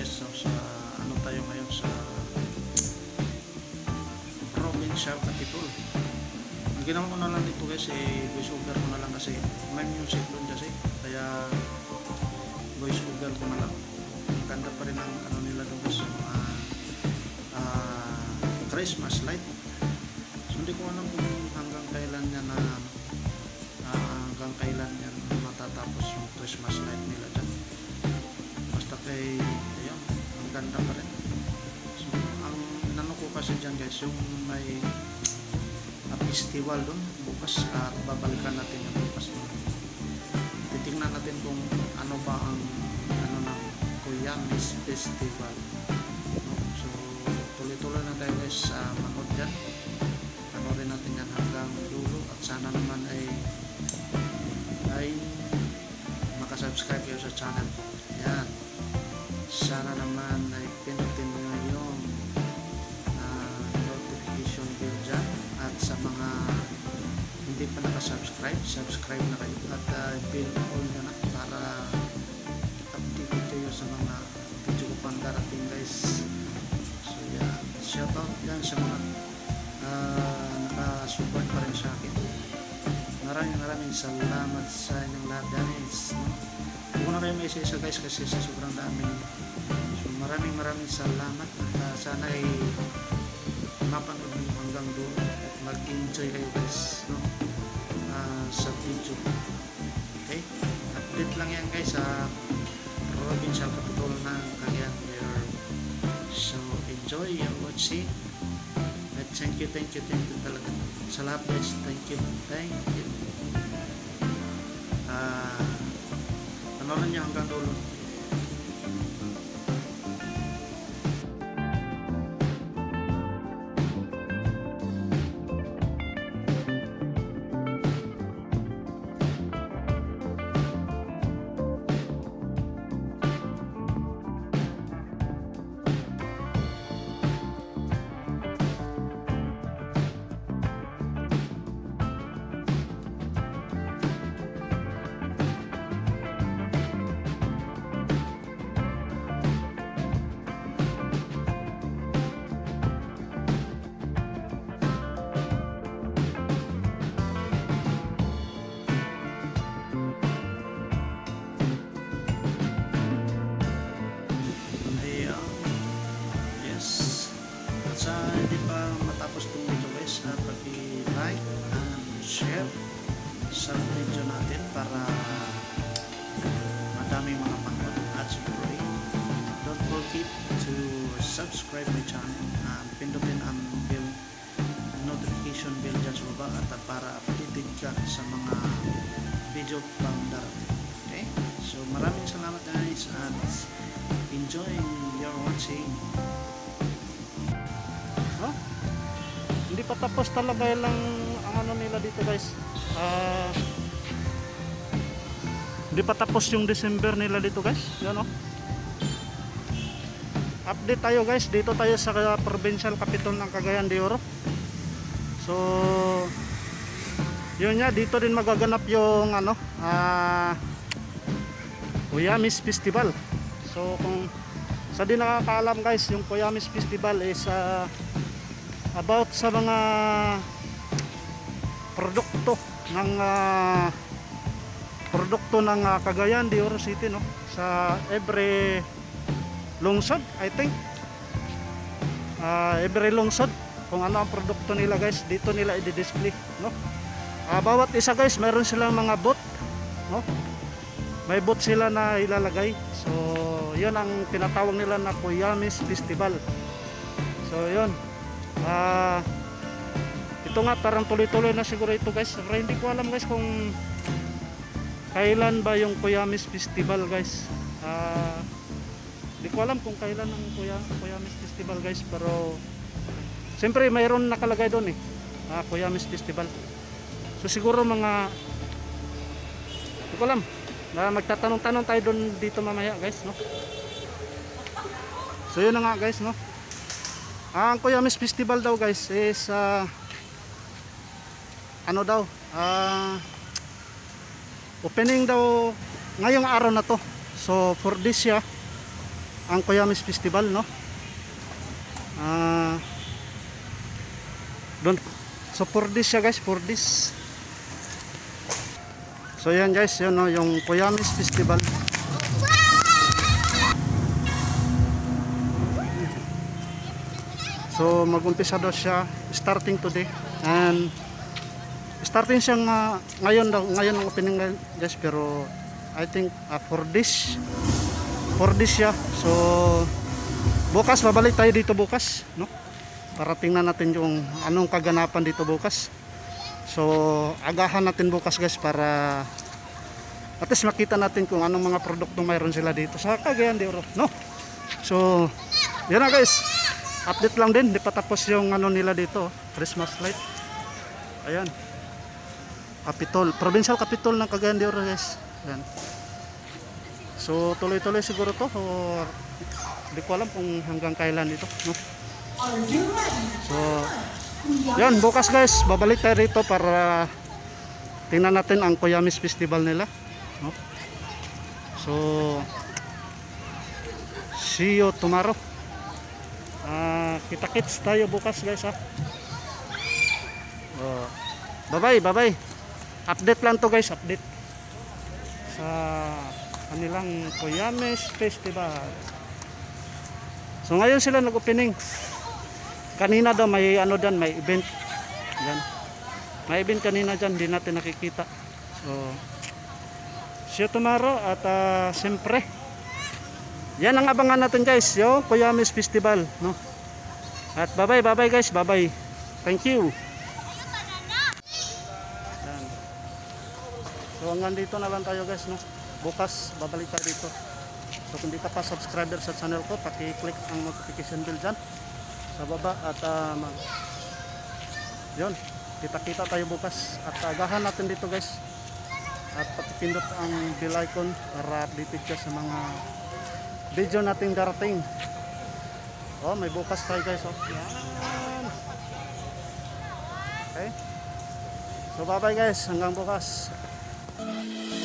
guys. So sa ano tayo ngayon sa provincial capital. Ang ginawa ko na lang dito guys, voice over ko na lang kasi may music doon kasi, kaya voice over ko na lang. Maganda pa rin ang ano nila doon guys, Christmas light. So hindi ko alam kung hanggang kailan yan matatapos yung Christmas light nila dyan. Basta kay ayun, ang ganda pa rin. So ang inano ko kasi dyan guys, yung may festival doon bukas, at babalikan natin yung bukas. Titingnan natin kung ano ba ang ano ng Kuyamis Festival, no? So tuloy-tuloy na tayo guys sa manood dyan. Panorin natin yan hanggang dulo, at sana naman ay makasubscribe kayo sa channel ko. Yan, sana naman ay pinutin nyo yung notification bell dyan, at sa mga hindi pa nakasubscribe, subscribe na kayo, at bell all na para update kayo sa mga video ko pang darating guys. So yan, shoutout yan sa mga nakasupport pa rin sa akin. Maraming salamat sa inyong lahat guys, no? Hindi ko na kayo may isa-isa guys kasi sa sobrang dami. So maraming salamat, at sana ay mapanood nyo hanggang doon at mag-enjoy kayo guys, no? Sa video. Okay, update lang yan guys sa provincial capital ng Cagayan de Oro. So enjoy your watching, at thank you talaga sa lahat guys. Thank you. Panorin nyo hanggang dulo. Sa hindi pa matapos itong video guys, pag-like and share sa video natin para madaming mga pangkat. At siyempre, don't forget to subscribe my channel, pindutin ang bell notification bell dyan sa baba, at para updated ka sa mga video pang darating. Okay, so maraming salamat guys, at enjoy your watching. Hindi pa tapos talaga lang ang ano nila dito guys. Hindi pa tapos yung December nila dito guys. Yan o. Update tayo guys. Dito tayo sa provincial capital ng Cagayan de Oro. So yun nga, dito din magaganap yung ano, Kuyamis Festival. So kung sa di nakakaalam guys, yung Kuyamis Festival is about sa mga produkto ng Cagayan de Oro City, no? Sa every lungsod, I think every lungsod, kung ano ang produkto nila guys, dito nila i-display, no? Bawat isa guys, mayroon silang mga booth, no? May booth sila na ilalagay. So yun ang tinatawag nila na Kuyamis Festival. So yun, ito nga, parang tuloy-tuloy na siguro ito guys. Pero hindi ko alam guys kung kailan ba yung Kuyamis Festival guys. Hindi ko alam kung kailan ang Kuyamis Festival guys, pero siyempre mayroon nakalagay doon Kuyamis Festival. So siguro mga, hindi ko alam, magtatanong-tanong tayo doon dito mamaya guys, no? So yun na nga guys, no? Ang Kuyamis Festival daw guys is ano daw, opening daw ngayong araw na to. So for this year, ang Kuyamis Festival, no? Doon. So for this siya guys, for this. So yan guys, yun no, yung Kuyamis Festival. So mag-umpisa daw siya starting today, and starting siyang ngayon daw, ngayon ang opening guys, pero I think for this siya. So bukas babalik tayo dito bukas, no? Para tingnan natin yung anong kaganapan dito bukas. So agahan natin bukas guys, para at least makita natin kung anong mga produkto mayroon sila dito sa Cagayan de Oro, no? So yan na guys, update lang din, di pa tapos yung ano nila dito, Christmas light. Ayan, Capitol, Provincial Capitol ng Cagayan de Oro guys. Ayan. So tuloy-tuloy siguro to, or di ko alam kung hanggang kailan ito, no? So yan, bukas guys babalik tayo rito para tingnan natin ang Kuyamis Festival nila, no? So see you tomorrow. Kita-kits tayo bukas guys, ha. Bye bye. Update lang to guys, update sa kanilang Kuyamis Festival. So ngayon sila nag-opening. Kanina daw may ano dyan, may event. Yan. May event kanina dyan, hindi natin nakikita. So see you tomorrow. At siyempre, yan ang abangan natin guys, yung Kuyamis Festival, no? At bye bye guys, bye bye. Thank you. Yan. So hanggang dito na lang tayo guys, no? Bukas babalik tayo dito. So kung di ka pa subscriber sa channel ko, paki-click ang notification bell dyan sa baba. At yun, kita-kita tayo bukas. At agahan natin dito guys. At patipindot ang bell icon para updated ka sa mga video nating darating. Oh, may bukas tayo guys, oh. Yan. Okay. So bye bye guys, hanggang bukas.